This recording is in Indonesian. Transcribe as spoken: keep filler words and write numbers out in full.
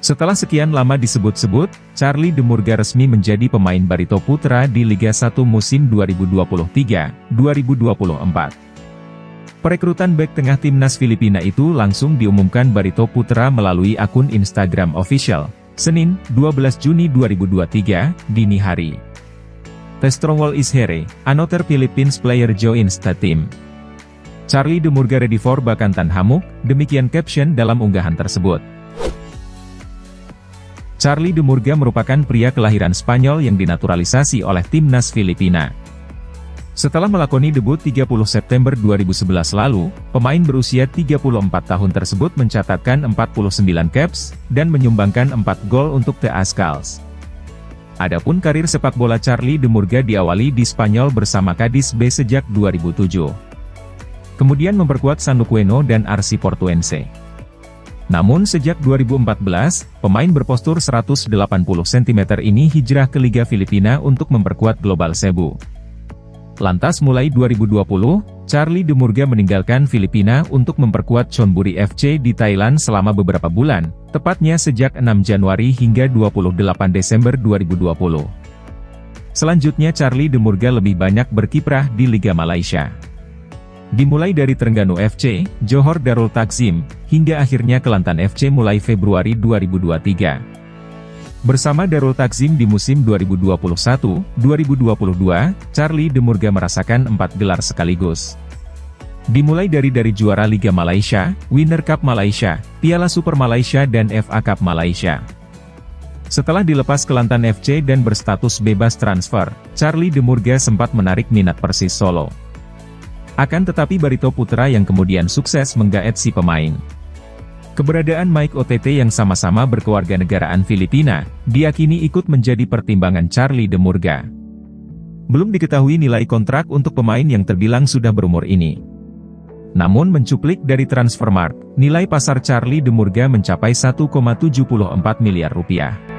Setelah sekian lama disebut-sebut, Charlie de Murga resmi menjadi pemain Barito Putra di Liga satu musim dua ribu dua puluh tiga dua ribu dua puluh empat. Perekrutan bek tengah timnas Filipina itu langsung diumumkan Barito Putra melalui akun Instagram official, Senin, dua belas Juni dua ribu dua puluh tiga, dini hari. The Stronghold is here, another Philippines player joins the team. Charlie de Murga ready for Bakantan Hamuk, demikian caption dalam unggahan tersebut. Charlie de Murga merupakan pria kelahiran Spanyol yang dinaturalisasi oleh timnas Filipina. Setelah melakoni debut tiga puluh September dua ribu sebelas lalu, pemain berusia tiga puluh empat tahun tersebut mencatatkan empat puluh sembilan caps, dan menyumbangkan empat gol untuk The Ascals. Adapun karir sepak bola Charlie de Murga diawali di Spanyol bersama Cadiz B sejak dua ribu tujuh. Kemudian memperkuat San Luqueno dan R C Portuense. Namun sejak dua ribu empat belas, pemain berpostur seratus delapan puluh sentimeter ini hijrah ke Liga Filipina untuk memperkuat Global Cebu. Lantas mulai dua ribu dua puluh, Charlie de Murga meninggalkan Filipina untuk memperkuat Chonburi F C di Thailand selama beberapa bulan, tepatnya sejak enam Januari hingga dua puluh delapan Desember dua ribu dua puluh. Selanjutnya Charlie de Murga lebih banyak berkiprah di Liga Malaysia. Dimulai dari Terengganu F C, Johor Darul Takzim, hingga akhirnya Kelantan F C mulai Februari dua ribu dua puluh tiga. Bersama Darul Takzim di musim dua ribu dua puluh satu dua ribu dua puluh dua, Charlie de Murga merasakan empat gelar sekaligus. Dimulai dari dari juara Liga Malaysia, Winner Cup Malaysia, Piala Super Malaysia dan F A Cup Malaysia. Setelah dilepas Kelantan F C dan berstatus bebas transfer, Charlie de Murga sempat menarik minat Persis Solo. Akan tetapi Barito Putra yang kemudian sukses menggaet si pemain. Keberadaan Mike O T T yang sama-sama berkewarganegaraan Filipina, diyakini ikut menjadi pertimbangan Charlie de Murga. Belum diketahui nilai kontrak untuk pemain yang terbilang sudah berumur ini. Namun mencuplik dari Transfermarkt, nilai pasar Charlie de Murga mencapai satu koma tujuh empat miliar rupiah.